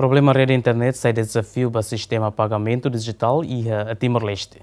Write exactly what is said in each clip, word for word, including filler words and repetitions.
problema rede internet sai desafio para o sistema pagamento digital e a Timor-Leste.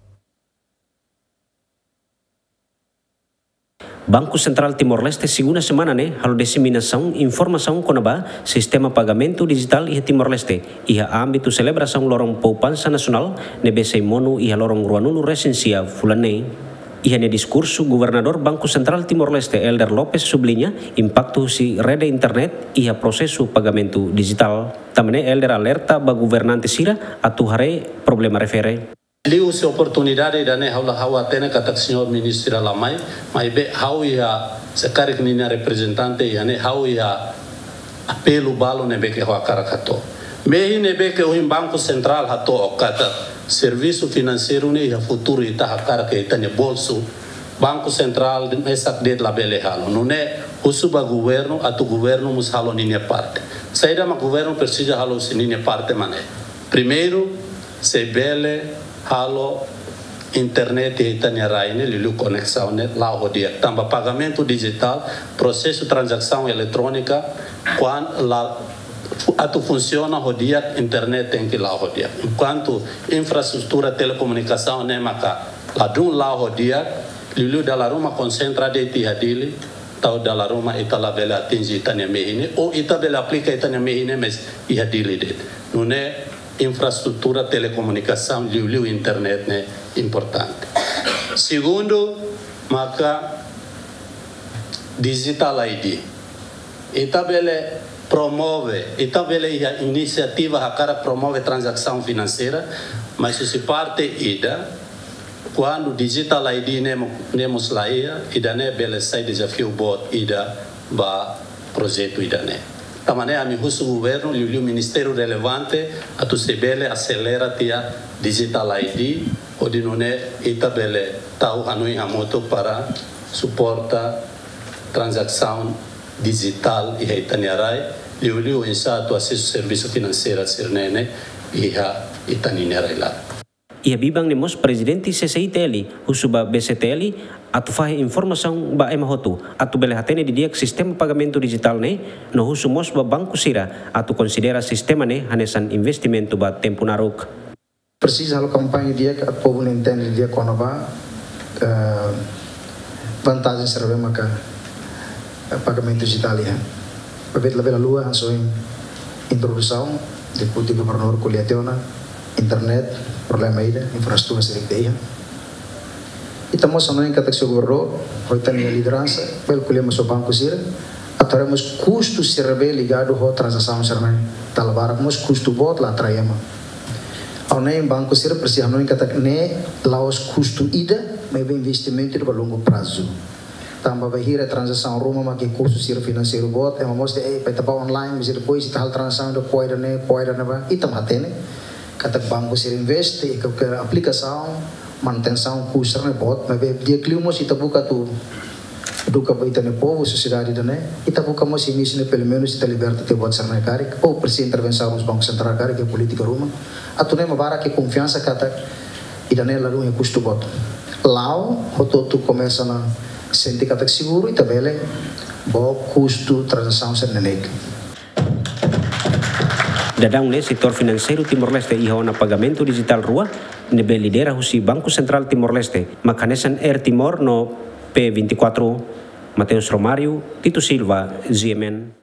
Banco Central Timor-Leste segunda semana né, halo disseminação informação konaba sistema pagamento digital e Timor-Leste e a âmbito celebração lorong poupança nacional nebesei monu e a lorong ruanulu resensia fulane. E no discurso, governador Banco Central Timor-Leste Elder Lopes sublinha impacto si rede internet e a processo pagamento digital. Também Elder alerta ba governante sira atu hare problema refere. Liu se oportunidade da ne haula hawa tena kata senhor ministro lamai, mai be hau ia se karik nina representante ia ne hau ia apelo balo ne be ke hoa karakato. Mehi ne be ke o Banco Central hato kata serviço financeiro ne ia futuro ita hakara ke ita ne bolso Banco Central mesak de la bele halo não é o suba governo atu governo mus halo nina parte saída ma governo precisa halo nina parte mané primeiro se bele halo internet ita ne raine lilu conexão ne lá rodia tamba pagamento digital processo transação eletrônica quando lá atu funciona rodia internet tem que lá rodia enquanto infraestrutura telecomunicação né maca lá dum lá rodia lilu dalla Roma concentra de tihadili tau dalla Roma ita la bela atingi itania mehine ou ita bela aplica itania mehine mas ihadili de não é infraestrutura telecomunicação liu internet né importante segundo maca digital I D ita bela promove ita bela iniciativa hakara promove transação financeira mas se parte ida quando digital I D nemos laia ida ne bela sai desafio bot ida ba projeto ida ne tamane ami husu governo liu ministério relevante atu se bele acelera tia digital I D odinone ita bele tau hanui hamoto para suporta transação digital e itaniarai liu liu insa atu acesso serviço financeiro sirnene e ha itaniarai lá. E a bibang nemos presidente C C I T L, usuba B C T L, atu fahe informação ba emahotu, atu bele hatene di dia sistema pagamento digital ne, no husu mos ba banco sira, atu considera sistema ne hanesan investimento ba tempo naruk. Precisa halo campanha dia que a povo não entende dia quando va vantagem serve maka pagamento digital ya. Babet la bela lua hanso introdução deputy governador kuliationa internet problema ida infraestrutura seria e estamos falando em que o governo hoje tem liderança pelo que lemos o banco sira ataremos custos serve ligado ao transação serve talabaramos custo bot lá traema ao nem banco sira precisa não em que ne lá os custo ida mas investimento de longo prazo tamba bahira transação ruma mas que custo sira financeiro bot é uma mostra é para tapar online mas depois tal transação do poida ne poida ne ba e tamatene kata banco ser investe e que a aplicação manutenção custa né bot mas dia clima se tabuca tu do que vai ter no povo sociedade né e tabuca mas início né pelo menos está liberta te bot ser né cara ou precisa intervenção os bancos centrais cara que é política ruma a tu né mabara que confiança kata e daí lá não é custo bot lá o tu começa na sentir kata seguro e tabela bo custo transação ser né Dadang ne sektor financeiro Timor-Leste e na pagamento digital rua nebe lidera husi Banco Central Timor-Leste makanesan Air Timor no P vinte e quatro Mateus Romário Tito Silva Z M N